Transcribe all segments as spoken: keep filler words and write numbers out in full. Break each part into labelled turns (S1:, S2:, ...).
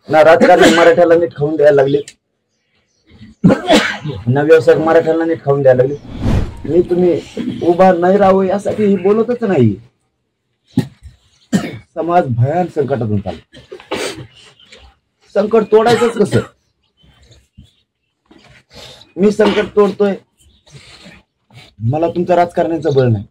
S1: ना राजकारणी मराठ्याला नीट खाऊन द्यायला लागले, ना व्यवसायिक मराठ्याला नीट खाऊन द्यायला लागले। मी तुम्ही उभा नाही राहावं यासाठी ही बोलतच नाही। समाज भयान संकटातून चालला, संकट तोडायचंच कसं? मी संकट तोडतोय, मला तुमच्या राजकारण्याचं बळ नाही।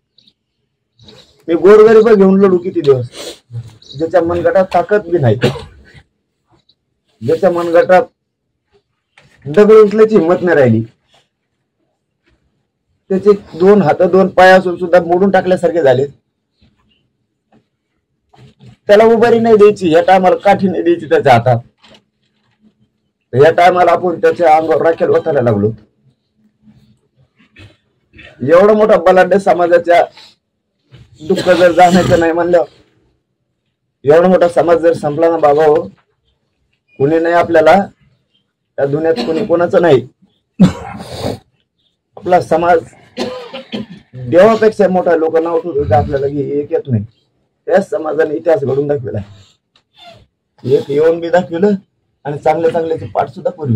S1: मी गोरगरीब घेऊन लढू किती दिवस? ज्याच्या मनगटात ताकद बी नाही, ज्याच्या मनगटात दगड उचलायची हिंमत नाही राहिली, त्याचे दोन हात दोन पाय असून सुद्धा मोडून टाकल्यासारखे झाले, त्याला उभारी नाही द्यायची, या टायमाला काठी नाही द्यायची त्याच्या हातात, या टायमाला आपण त्याच्या अंगावर राखेल ओतायला लागलो। एवढा मोठा बलाढ्य समाजाच्या दुःख जर जाण्याचं नाही म्हणलं, एवढा मोठा समाज जर संपला ना बाबा हो, कुणी नाही आपल्याला या दुनियात, कुणी कोणाचं नाही। आपला समाज देवापेक्षा मोठा लोक नाव ठेवतो आपल्याला एक येत नाही। त्याच समाजाने इतिहास घडून दाखवला, एक येऊन बी दाखवलं आणि चांगल्या चांगल्याचे पाठ सुद्धा पुरविले।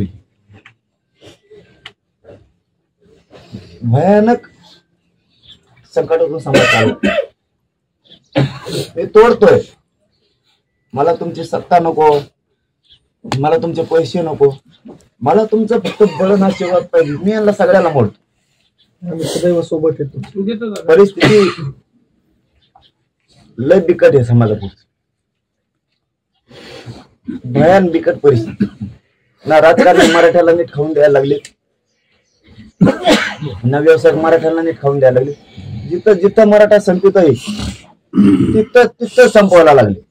S1: भयानक संकटातून समाज चालू मी तोडतोय। मला तुमची सत्ता नको, मला तुमचे पैसे नको, मला तुमचं फक्त बळन आशीर्वाद पाहिजे। मी यांना सगळ्याला मोडतो, सदैव सोबत येतो। परिस्थिती लय बिकट आहे समाजापुढची, भयान बिकट परिस्थिती। ना राजकारणी मराठ्याला नीट खाऊन द्यायला लागले, ना व्यवसायिक मराठ्याला नीट खाऊन द्यायला लागले। जिथं जिथं मराठा संपित आहे तिथं तिथं संपवायला लागले।